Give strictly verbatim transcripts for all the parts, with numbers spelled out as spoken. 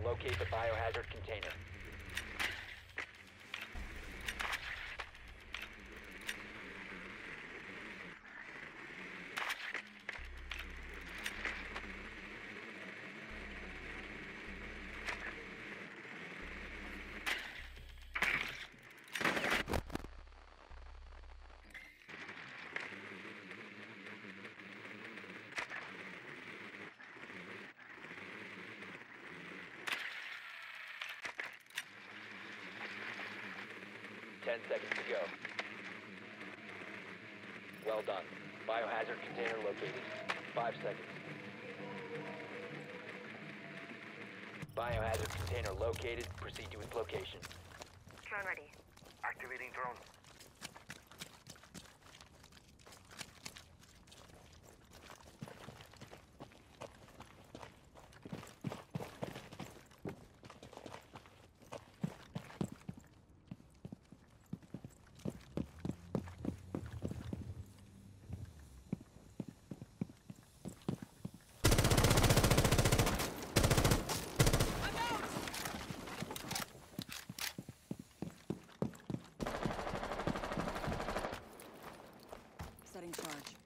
locate the biohazard container. Ten seconds to go. Well done. Biohazard container located. Five seconds. Biohazard container located. Proceed to its location. Drone ready. Activating drone. Setting charge.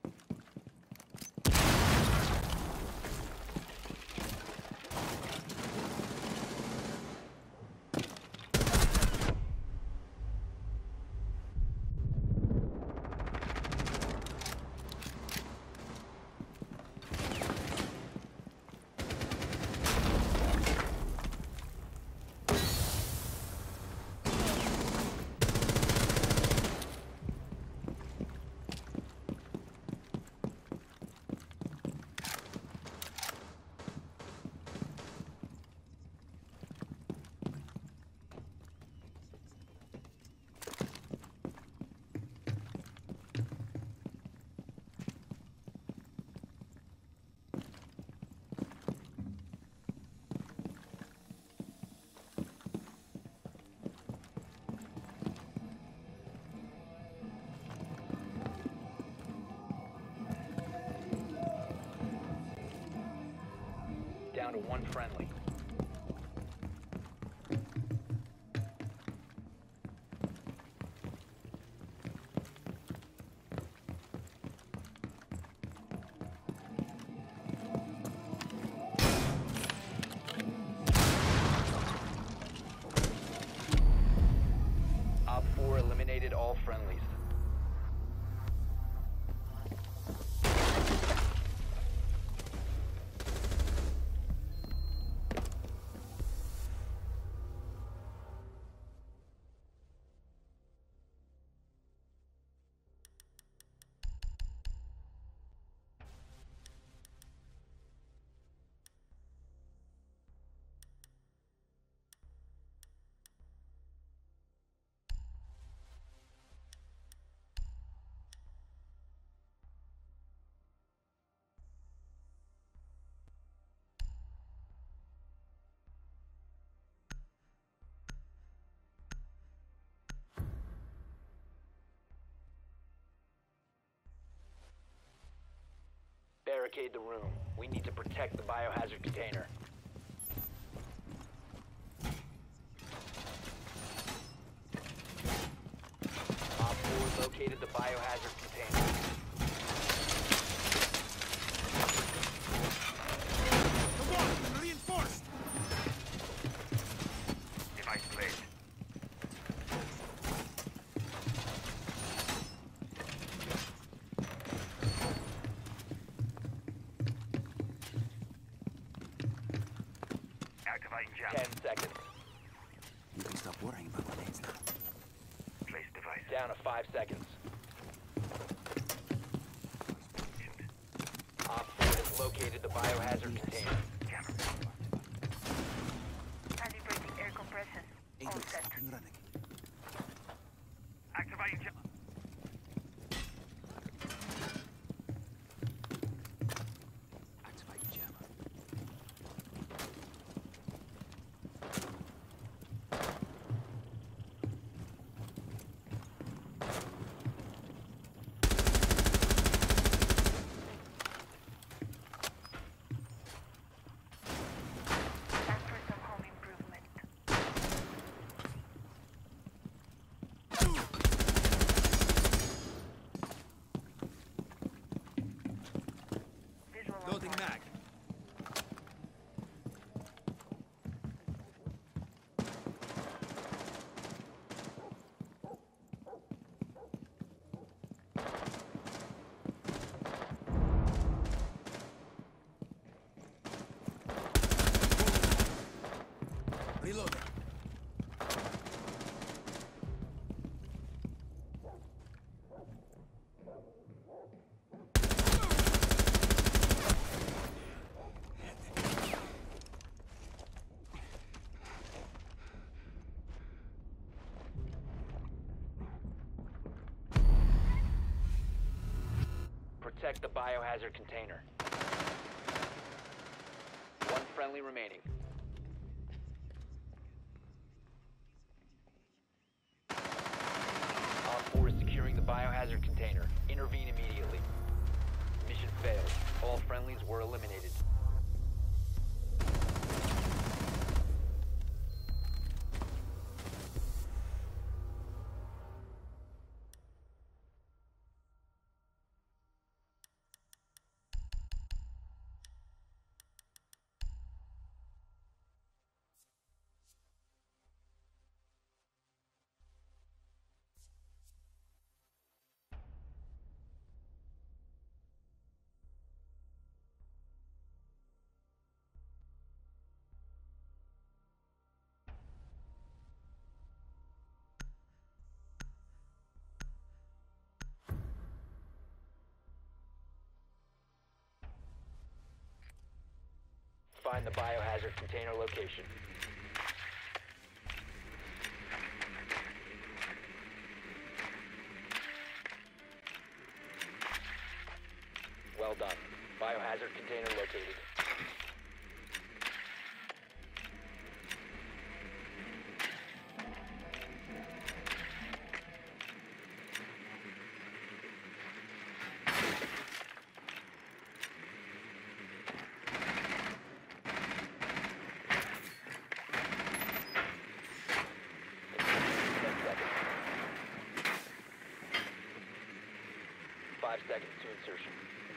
Down to one friendly. Op four eliminated all friendlies. Barricade the room. We need to protect the biohazard container. Op four located the biohazard container. Come on! Reinforced! Device placed. Activating jam. Ten seconds. You can stop worrying about grenades now. Place device. Down to five seconds. Op four has located the biohazard container. Camera. Calibrating air compression. All Eagles, set. up and running. Activating jam. Activate jammer. Protect the biohazard container. One friendly remaining. Op four is securing the biohazard container. Intervene immediately. Mission failed. All friendlies were eliminated. Find the biohazard container location. Well done. Biohazard container located. Five seconds to insertion.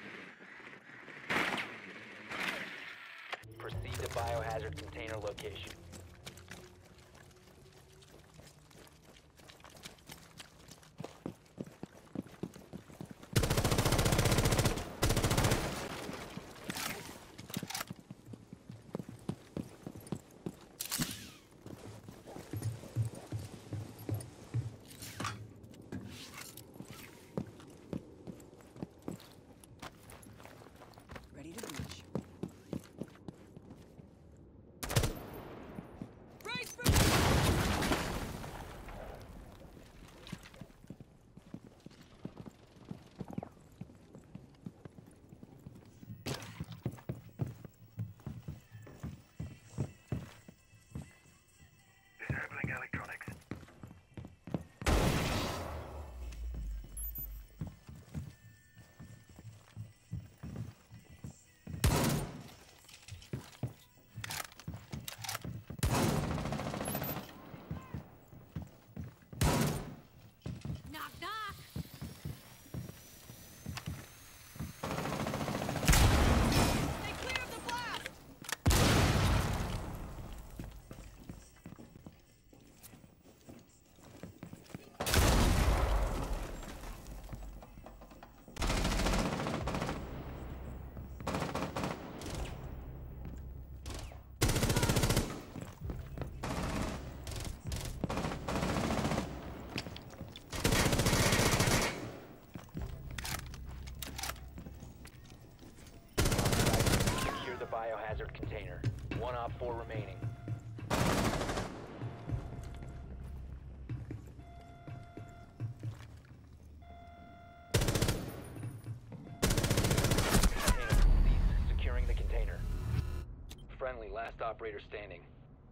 Proceed to biohazard container location. Ready to breach. Disabling electronics. Knock, knock! Stay clear of the blast! Secure the biohazard container. One op four remaining. Container. Cease securing the container. Friendly, last operator standing.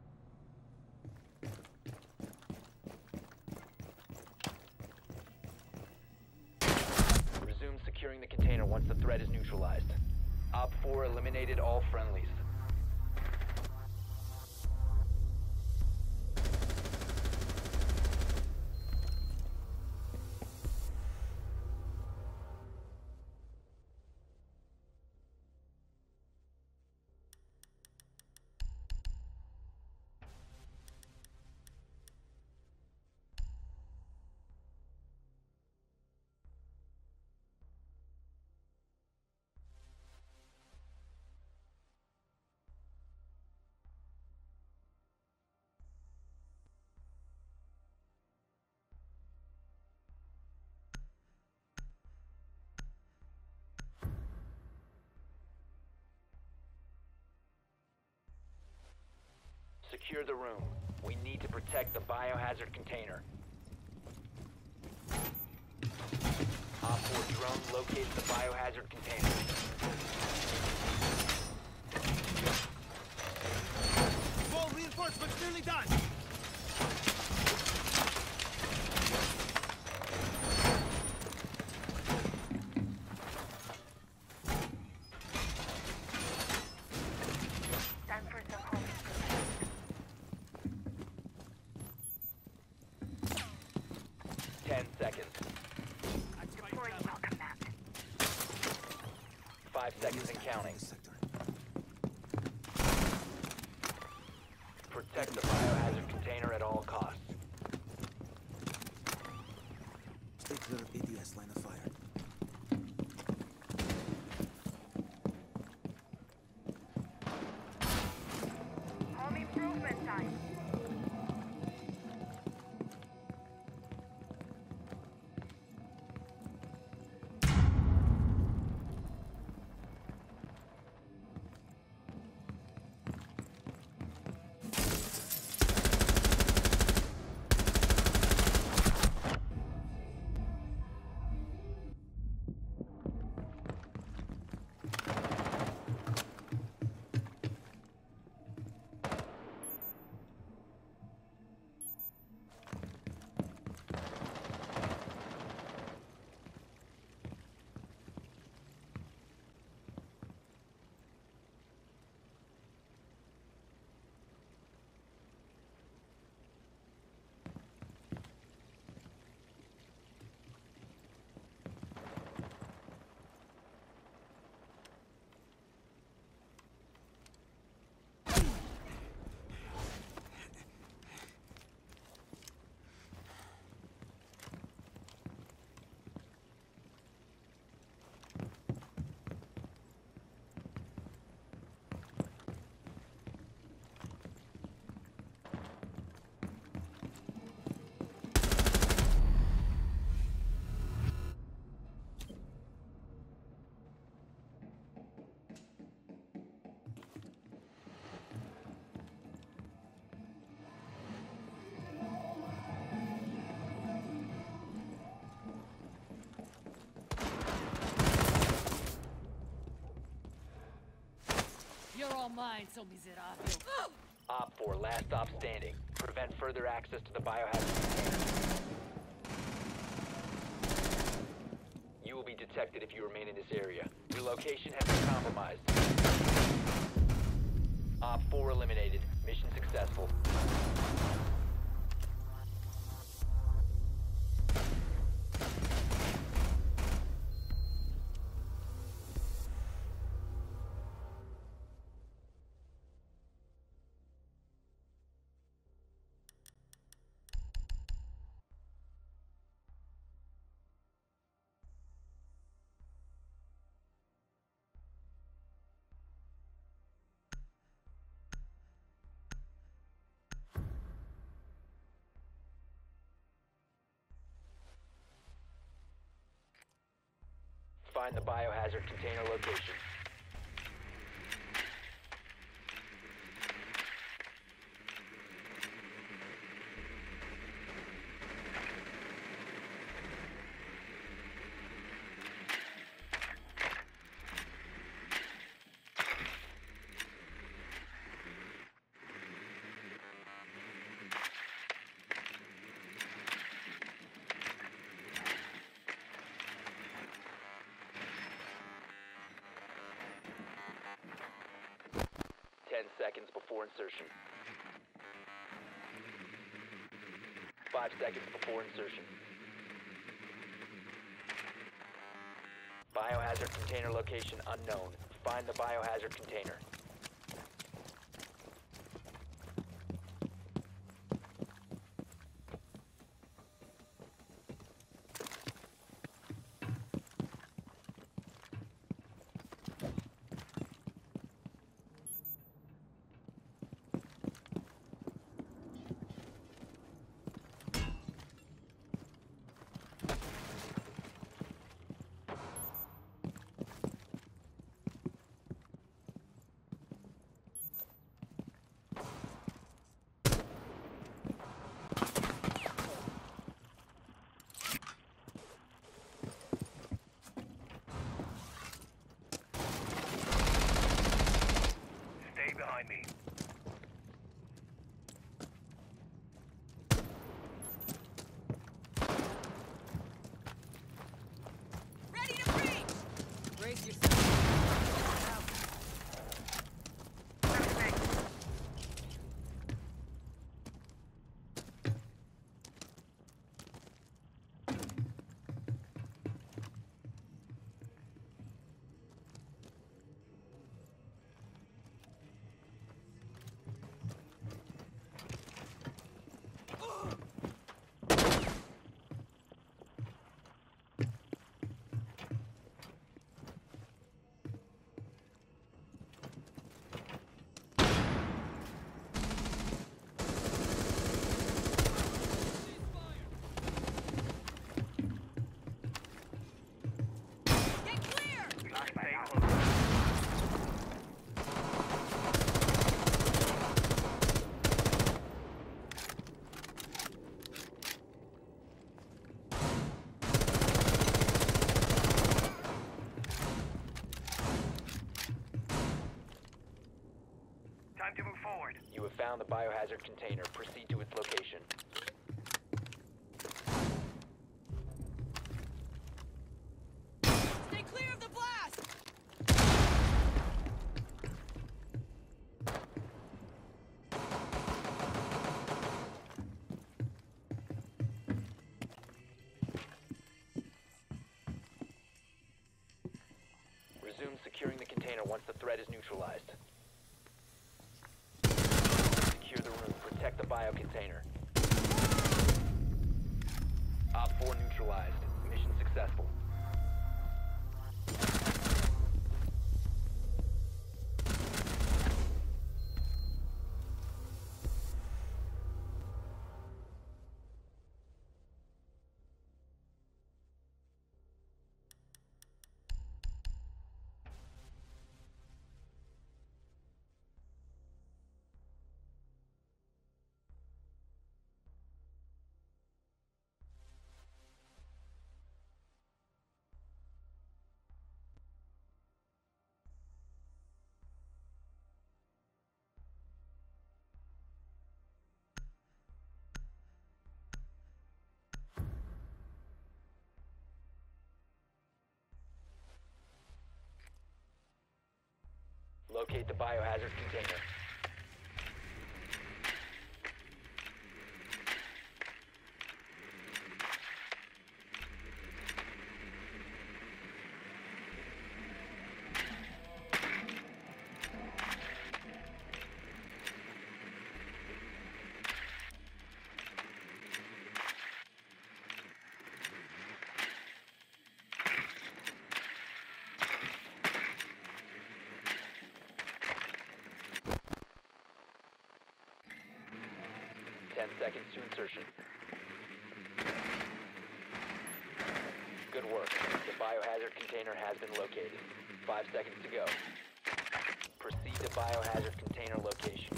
Resume securing the container once the threat is neutralized. Op four eliminated all friendlies. Secure the room. We need to protect the biohazard container. Op four drone located the biohazard container. Wall reinforcements nearly done. Time for some home improvement. Ten seconds. Deploying welcome map. Five seconds and counting. This sector. Protect the biohazard container at all costs. Stay clear of A D S line of fire. Home improvement time. You're all mine, so miserable. Op four, last stop standing. Prevent further access to the biohazard container. You will be detected if you remain in this area. Your location has been compromised. Op four eliminated. Mission successful. Find the biohazard container location. Ten seconds before insertion. Five seconds before insertion. Biohazard container location unknown. Find the biohazard container. biohazard container. Proceed to its location. Stay clear of the blast! Resume securing the container once the threat is neutralized. Secure the room. Protect the bio container. Op four neutralized. Mission successful. Locate the biohazard container. Ten seconds to insertion. Good work. The biohazard container has been located. Five seconds to go. Proceed to biohazard container location.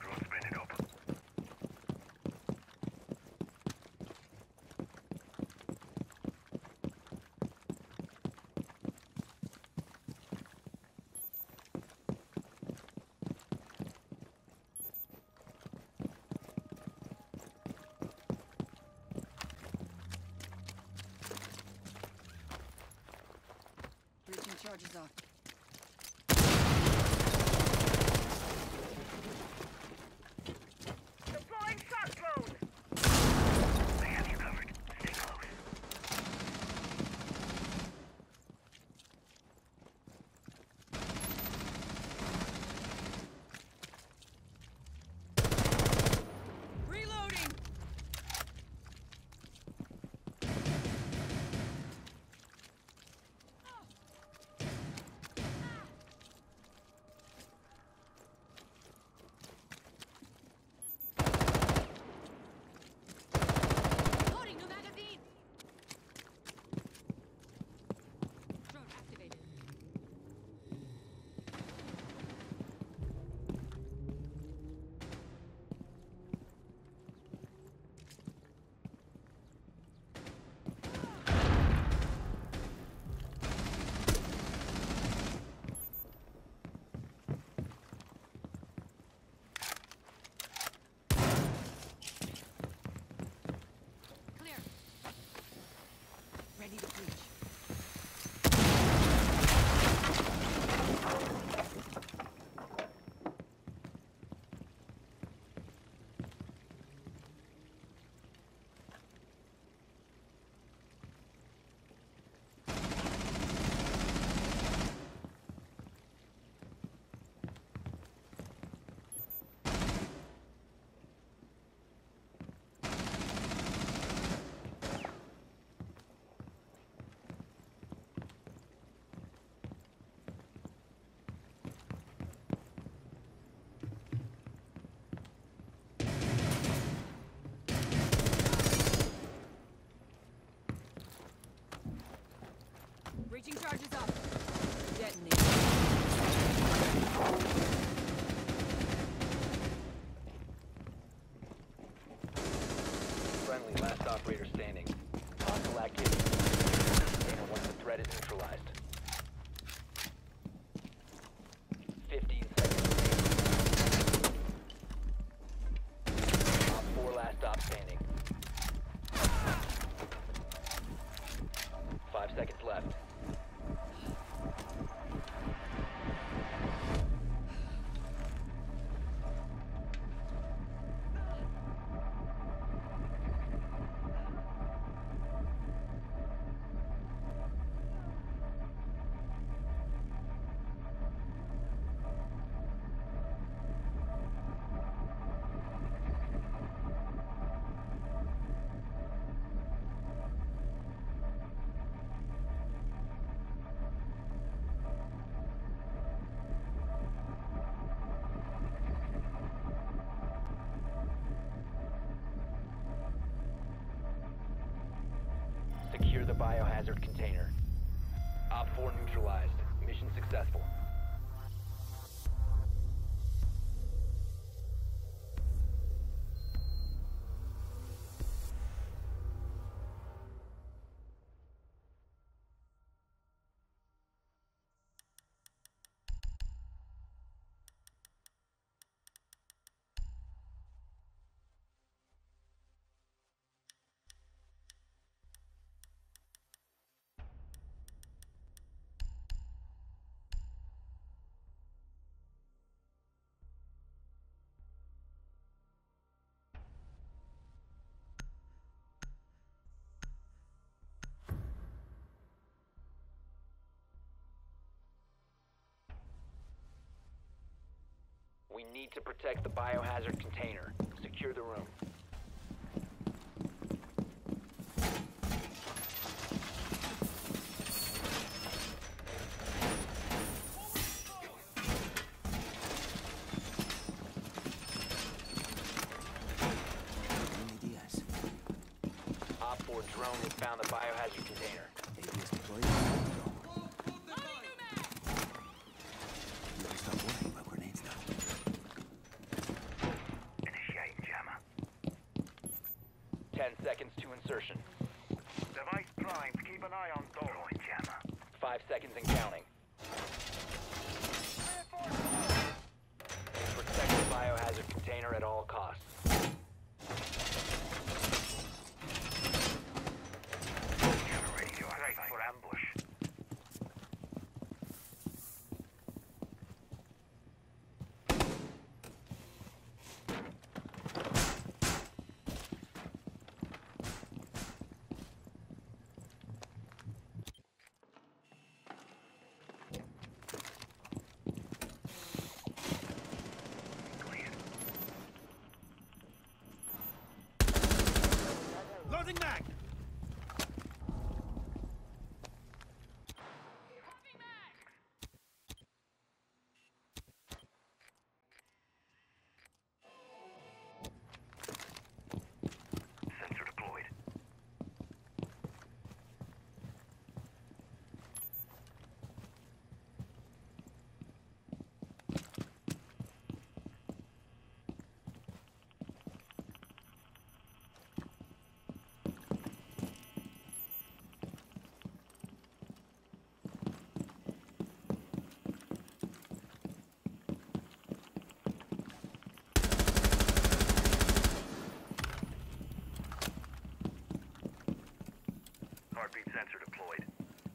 Breaching charges off. Deploying shock drone. I have you covered. Stay close. Reloading! Loading new magazine! Drone activated. Clear. Ready to breach. Breaching charges up. Detonate. Friendly, last operator standing. Hostile activity. Container once the threat is neutralized. Fifteen seconds remaining. biohazard container. Op four neutralized. Mission successful. We need to protect the biohazard container. Secure the room. A D S. Op four drone has found the biohazard container. A D S deployed. Go. Never stop worrying about grenades now. Initiating jammer. Ten seconds to insertion. Device primed. Keep an eye on door. Throwing jammer. Five seconds and counting. Protect the biohazard container at all costs. Jammer radio. Ready for ambush. Loading mag! Sensor deployed. Heartbeat sensor deployed.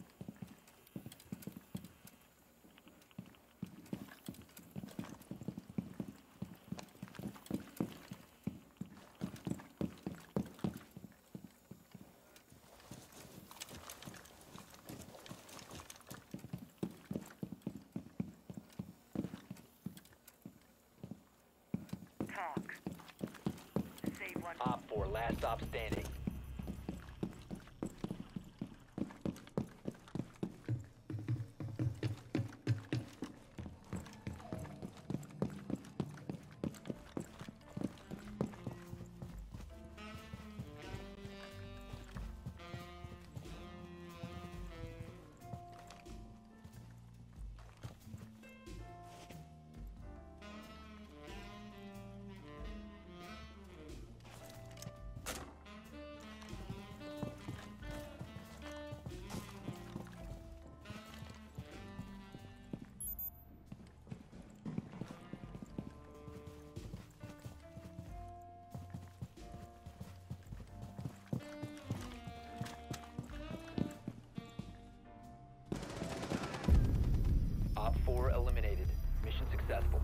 Talk. Save one. Op four, last stop standing. Op four eliminated. Mission successful.